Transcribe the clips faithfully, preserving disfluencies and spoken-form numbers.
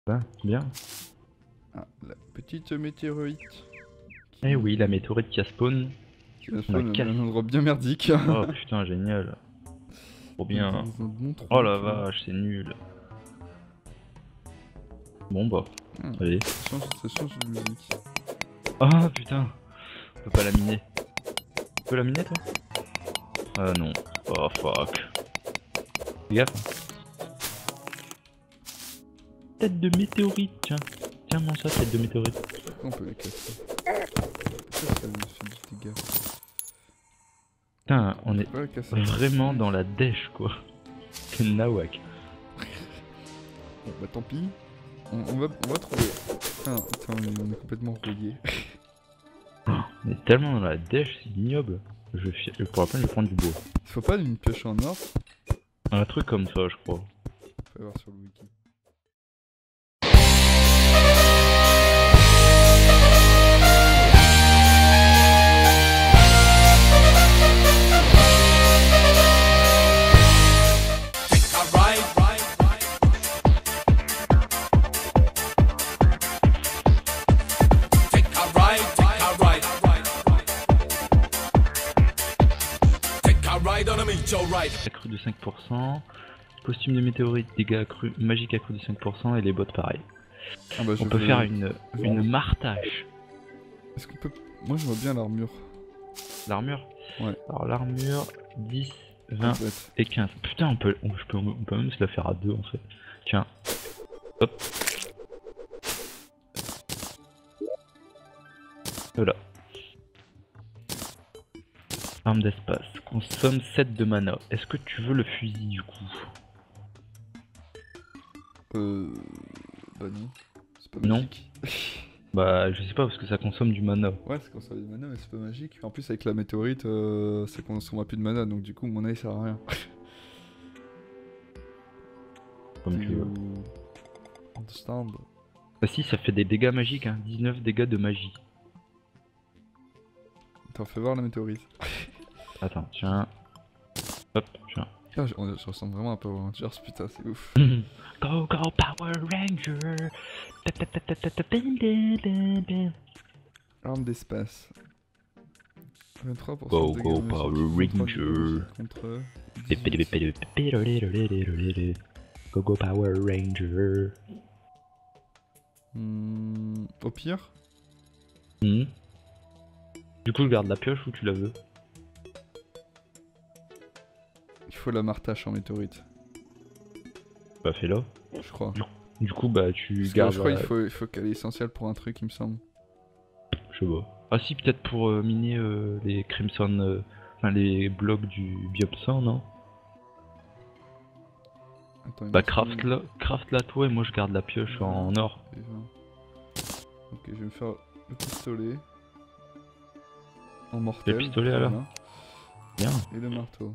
Bah, bien. Ah, la petite météorite. Qui... Eh oui, la météorite qui a spawn. Qui a On a spawn cassé. un endroit bien merdique. Oh putain, génial. Trop bien. Dans un bon trou, Oh la tu vois. vache, c'est nul. Bon bah, Ah, allez. ça change, ça change de musique. Ah putain, on peut pas la miner. Tu peux la miner toi? Ah non. Oh fuck. Fais gaffe. Tête de météorite, tiens. Tiens, mange ça, tête de météorite. On peut la casser. Pourquoi ça me fait du dégât? Putain, on On est peut pas la casser. vraiment dans la dèche quoi. C'est nawak. Bon bah tant pis. On, on va, on va trouver. Putain, putain, on, est, on est complètement rouillé. On est tellement dans la dèche, c'est ignoble. Je, fi- je pourrais pas je vais prendre du bois. Faut pas une pioche en or? Un truc comme ça, je crois. Faut voir sur le wiki. Accru de cinq pour cent. Costume de météorite, dégâts accrus, magique accru de cinq pour cent et les bottes pareil. Ah bah, On je peut veux- faire une, je une veux- martache. Est-ce qu'on peut. Moi je vois bien l'armure. L'armure. Ouais. Alors l'armure, dix, vingt Complète. et quinze. Putain, on peut, on, je peux, on peut même se la faire à deux en fait. Tiens. Hop. Voilà. Arme d'espace. Consomme sept de mana. Est-ce que tu veux le fusil du coup? Euh. Bah non. C'est pas Non. magique. Bah je sais pas parce que ça consomme du mana. Ouais, c'est qu'on du mana, mais c'est pas magique. En plus, avec la météorite, euh, ça consommera plus de mana, donc du coup, mon œil sert à rien. Comme tu veux. You understand? Bah si, ça fait des dégâts magiques, hein. dix-neuf dégâts de magie. T'en fais voir la météorite. Attends, tiens. Hop, tiens. Ah, je, on- je ressemble vraiment à Power Rangers, putain, c'est ouf. Go go Power Ranger. Arme d'espace. vingt-trois pour Go cent de go dégâts Power magiques, vingt-trois Ranger. contre dix-huit. Go go Power Ranger. Hmm, au pire, Hmm. Du coup, je garde la pioche ou tu la veux? il faut la martache en météorite, Bah fais-la. je crois. Du coup, bah tu Parce que gardes. je crois la- qu'il faut, il faut qu'elle est essentielle pour un truc, il me semble. Je sais pas. Ah si, peut-être pour euh, miner euh, les Crimson, euh, enfin les blocs du Biopsan, non? Attends, il Bah me semble- craft la, craft la toi et moi je garde la pioche en or. Et vingt. Ok, je vais me faire le pistolet. En mortel. Le pistolet, alors voilà. Bien. Et le marteau.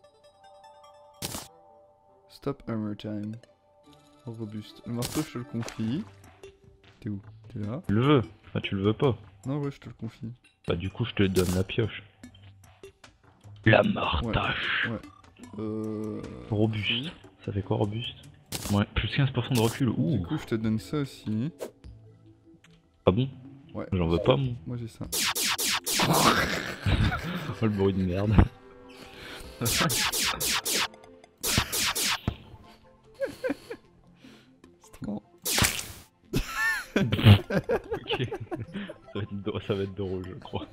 Stop hammer time. Robuste. Le marteau, je te le confie. T'es où? T'es là? Tu le veux? Enfin tu le veux pas. Non, ouais, je te le confie. Bah du coup je te donne la pioche. La martache. Ouais. Euh... Robuste. Ça fait quoi robuste? Ouais, plus quinze pour cent de recul. Du Ouh. coup, je te donne ça aussi. Ah bon? Ouais. J'en veux pas moi. Moi, j'ai ça. Oh le bruit de merde. C'est trop marrant. Ok. Ça va, être, dro- ça va être drôle je crois.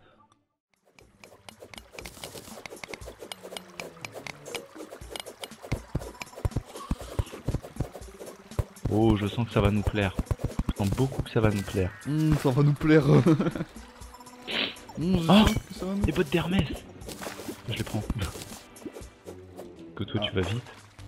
Oh, je sens que ça va nous plaire. Je sens beaucoup que ça va nous plaire. Hum, ça va nous plaire. Hum, je Oh, sens que ça va nous les bottes d'Hermès. Je les prends. Que toi Ah. tu vas vite.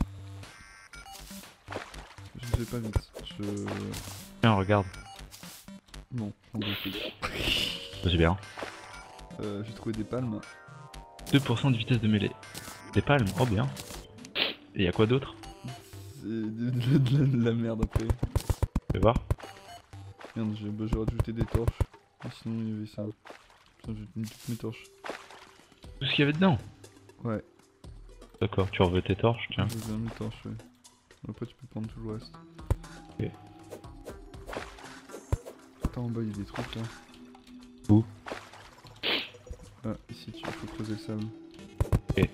Je ne vais pas vite. Je... Tiens, regarde. Non, on va essayer. C'est bien. Euh, j'ai trouvé des palmes. deux pour cent de vitesse de mêlée. Des palmes, oh bien. Et y'a quoi d'autre? C'est de, de- de la- de la merde après. Fais voir. Merde, j'ai bah, j'ai rajouté des torches. Ah, sinon il y avait ça. Putain, j'ai mis toutes mes torches. Tout ce qu'il y avait dedans. Ouais, D'accord, tu reveux tes torches, tiens. j'ai mis mes torches, ouais. Après tu peux prendre tout le reste. Ok. attends, en bas il y a des trucs là. Où? Ah, ici tu faut creuser le sable. Ok.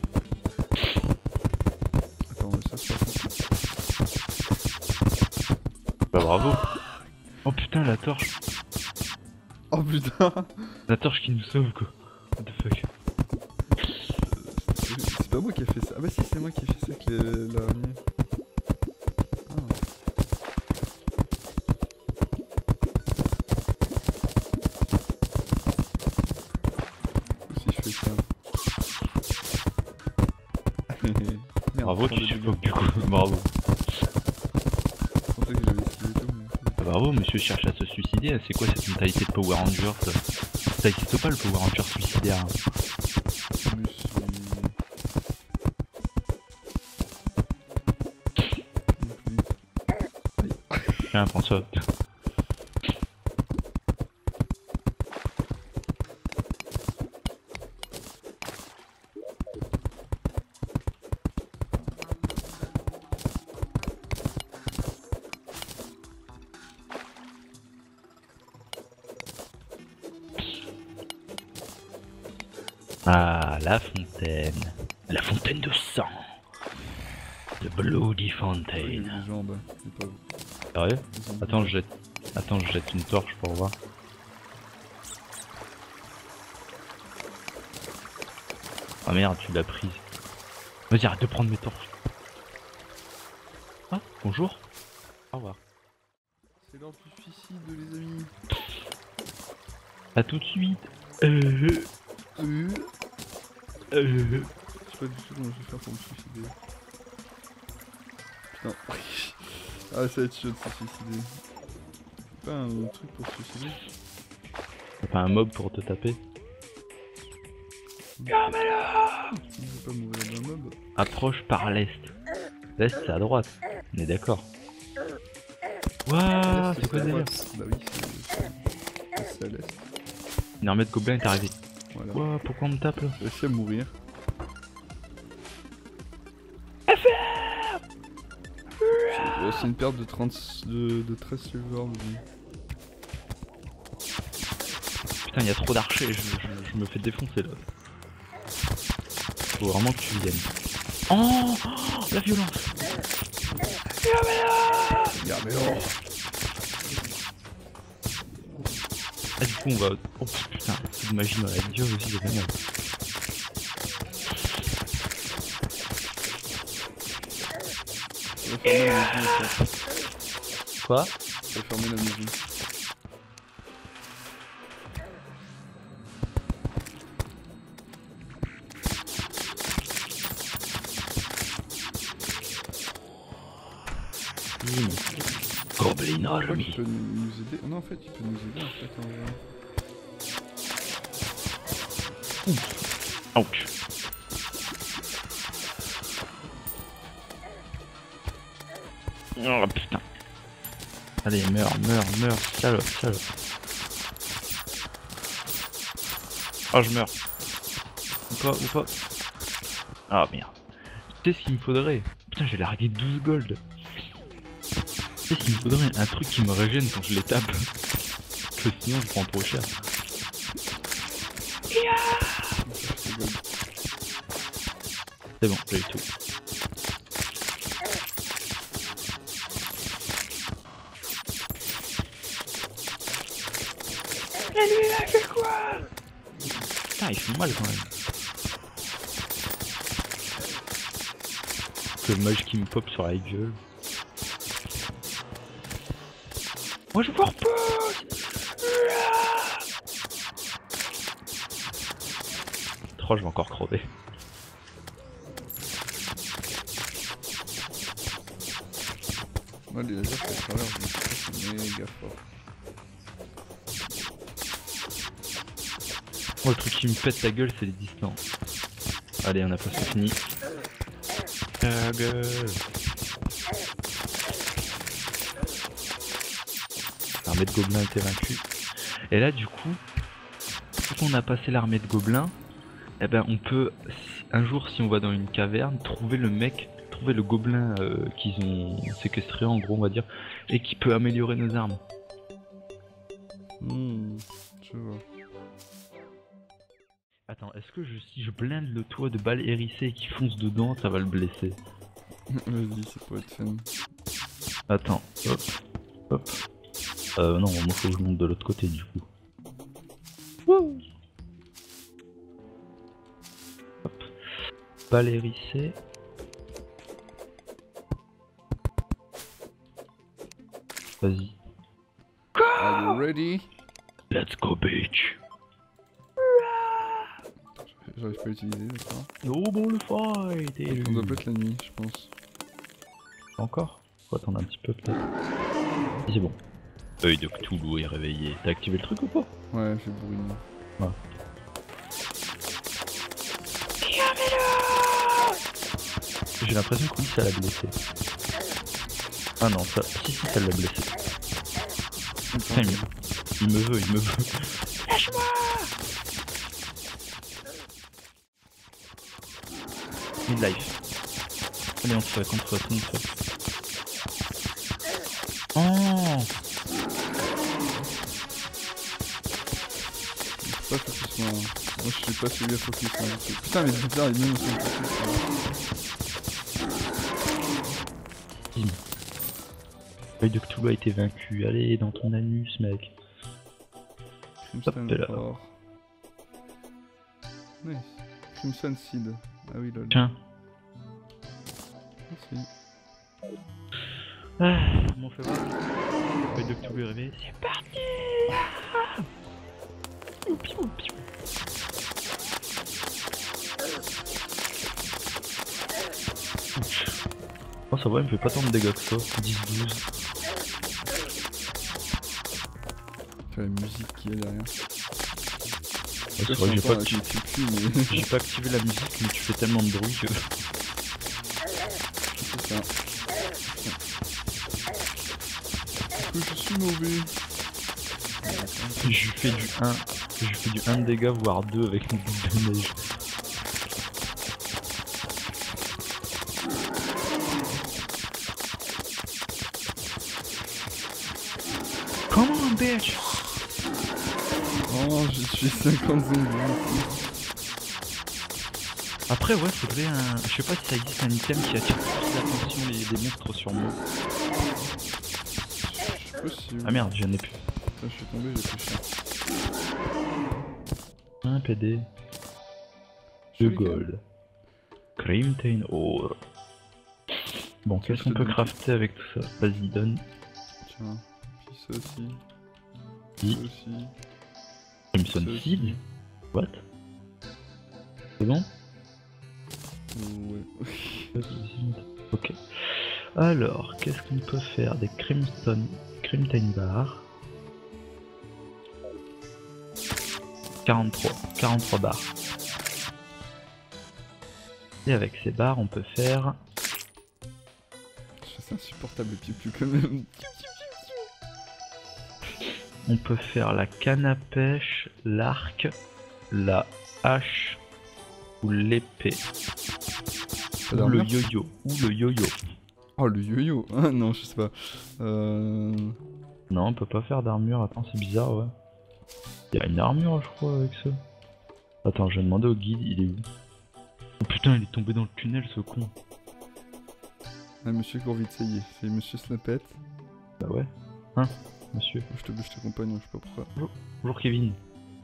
Attends, ça c'est pas Bah bravo. Oh putain, la torche. Oh putain. La torche qui nous sauve quoi. What the fuck. C'est pas moi qui ai fait ça. Ah bah si, c'est moi qui ai fait ça avec les- l'araignée. Ah. Si je fais ça. Merde, Bravo, prends tu des suffoques dégâts. du coup. Bravo. Je pensais que j'avais esquivé tout, mais... Bah, bravo, monsieur cherche à se suicider. C'est quoi cette mentalité de Power Ranger ça? Ça existe pas le Power Ranger suicidaire. Hein. Je me suis... Tiens, prends ça. Ah, la fontaine. La fontaine de sang. The Bloody Il y a Fountain. des gens en bas, mais pas vous. Sérieux? Ils ont Attends, bougé. je jette. Attends, je jette une torche pour voir. Ah merde, tu l'as prise. Vas-y, arrête de prendre mes torches. Ah, bonjour. Au revoir. C'est l'heure du suicide, les amis. À tout de suite. Euh, Euh... euh. Je sais pas du tout comment je vais faire pour me suicider. Putain. Ah, ça va être chaud de se suicider. Pas un truc pour se suicider. T'as pas un mob pour te taper? Je vais pas mourir d'un mob. Approche par l'est. L'est, c'est à droite. On est d'accord. Waouh, L'est, c'est quoi à le délire? droite. Bah oui, c'est- c'est c'est à l'est. Une armée de gobelins est arrivée. Voilà. Waouh, pourquoi on me tape là? J'ai réussi à mourir. C'est c'est une perte de, trente, de, de treize silver de vie. Putain, il y a trop d'archers, je, je- je me fais défoncer là. Faut vraiment que tu viennes. Oh, oh, la violence. Regarde, mais non. Ah, du coup, on va. Oh putain, c'est de magie dans la vidéo aussi, c'est génial. On va fermer la maison. ça. Quoi? On va fermer la maison. Mmh. Goblin Je crois Army. qu'il peut nous nous aider. Non, en fait, il peut nous aider en fait. En vrai. Ouch. Oh putain. Allez, meurs, meurs, meurs, salope, salope. Oh, je meurs. Ou pas, ou pas. Ah merde. Tu sais ce qu'il me faudrait? Putain, j'ai largué douze gold. Tu sais ce qu'il me faudrait? Un truc qui me régène quand je les tape. Que sinon je prends trop cher. C'est bon, j'ai eu tout. Mais lui il a fait quoi? Putain, ils font mal quand même. Que mage qui me pop sur la gueule. Moi je vous repose. Oh, je vais encore crever. Moi, les lasers, c'est à travers, je me suis dit, c'est méga fort. Moi, le truc qui me pète la gueule, c'est les distances. Allez, on a presque fini. Ta gueule. L'armée de gobelins était vaincue. Et là, du coup, quand on a passé l'armée de gobelins, eh ben, on peut, un jour, si on va dans une caverne, trouver le mec, trouver le gobelin euh, qu'ils ont séquestré, en gros, on va dire, et qui peut améliorer nos armes. Hmm, je vois. Attends, est-ce que je, si je blinde le toit de balles hérissées et qu'il fonce dedans, ça va le blesser? Vas-y, c'est pour être fun. Attends, hop, hop. Euh, non, moi faut que je monte de l'autre côté du coup. Wouh. Hop. Balles hérissées. Vas-y. Are you ready? Let's go, bitch. J'arrive pas à l'utiliser, d'accord. Oh bon le fight. Et On doit pas être la nuit, je pense. encore? Faut attendre un petit peu peut-être. C'est bon. Œil de Cthulhu est réveillé. T'as activé le truc ou pas? Ouais, fait bruit. Ouais. J'ai l'impression que oui, ça l'a blessé. Ah non, ça, si, si, ça l'a blessé. Putain, il, il me veut, il me veut. Lâche-moi! Mid-life. Allez, on se fait contre tout le monde. Oh! Pas focus, moi. Moi, je suis pas celui à focus. Hein. Putain, mais Hitler, il est même sur le focus. Bim. L'œil de Cthulhu a été vaincu. Allez, dans ton anus, mec. Crimson Hop là. Core. Nice. Crimson Seed. Ah oui, lol. Tiens. Merci. Ah, m'en fait voir. L'œil de Cthulhu est réveillé. C'est parti! Ah, piou, piou, piou. Oh ça va, il me fait pas tant de dégâts que ça, dix douze. C'est la musique qu'il y a derrière. Ouais, c'est vrai que j'ai pas, activé... mais... j'ai pas activé la musique mais tu fais tellement de bruit que... C'est ça. Que je suis mauvais. Je fais du un, je fais du un de dégâts voire deux avec une boule de neige. Come on bitch! Oh, je suis cinquante zombies. Après ouais, faudrait un... Je sais pas si ça existe un item qui attire plus l'attention des, des monstres sur moi. Possible. Ah merde, j'en ai plus. Putain, je suis tombé, j'ai plus cher. Un P D. deux gold. Crimtain ore. Bon, qu'est-ce qu'on peut crafter avec tout ça? Vas-y, donne. Tiens, puis ça aussi. Oui. Ça aussi. Crimson Ça Seed? aussi. What? C'est bon? Ouais. Ok. Alors, qu'est-ce qu'on peut faire? Des Crimson... Crimtain Bar. quarante-trois. quarante-trois barres. Et avec ces barres, on peut faire... C'est insupportable le piou-piou quand même. On peut faire la canne à pêche, l'arc, la hache ou l'épée. Ou le yo-yo. Ou le yo-yo. Oh le yo-yo. Ah non, je sais pas. Euh... Non, on peut pas faire d'armure. Attends, c'est bizarre, ouais. Il y a une armure, je crois, avec ça. Attends, je vais demander au guide, il est où? Oh putain, il est tombé dans le tunnel, ce con. Ah, monsieur Corvite, ça y est, c'est monsieur Snapette. Bah ouais. Hein, monsieur. Je te, je t'accompagne, je sais pas pourquoi. Bonjour, bonjour Kevin.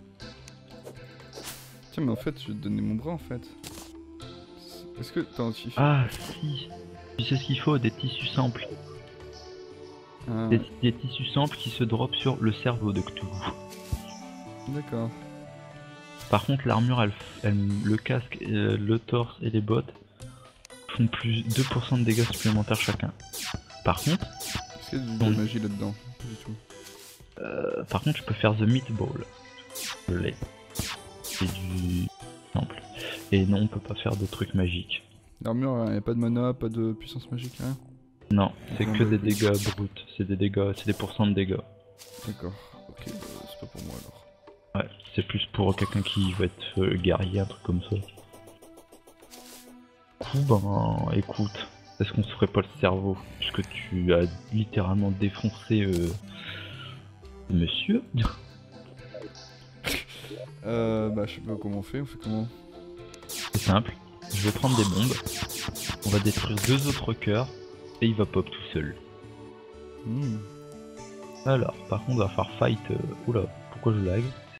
Tiens, mais en fait, je vais te donner mon bras en fait. Est-ce que t'as un tissu? Ah, si. Tu sais ce qu'il faut, des tissus simples. Ah, Des, des tissus simples qui se drop sur le cerveau de Cthulhu. d'accord. Par contre, l'armure, elle, elle, le casque, euh, le torse et les bottes font plus deux pour cent de dégâts supplémentaires chacun. Par contre, Est-ce qu'il y a de bon, la magie là-dedans? Pas du tout. euh, par contre, je peux faire The Meatball. Je l'ai. C'est du simple. Et non, on peut pas faire de trucs magiques. L'armure, il n'y a pas de mana, pas de puissance magique, hein? Non, c'est Non, que bah, des oui. dégâts bruts. C'est des dégâts, c'est des pourcents de dégâts. D'accord. Ok, bah, c'est pas pour moi alors. Ouais, c'est plus pour quelqu'un qui va être euh, guerrier, un truc comme ça. Du coup, ben, écoute, est-ce qu'on se ferait pas le cerveau? Puisque tu as littéralement défoncé euh, monsieur. Euh, bah je sais pas comment on fait, on fait comment? C'est simple, je vais prendre des bombes, on va détruire deux autres cœurs, et il va pop tout seul. Hmm. Alors, par contre on va faire fight... Euh... Oula, pourquoi je lag?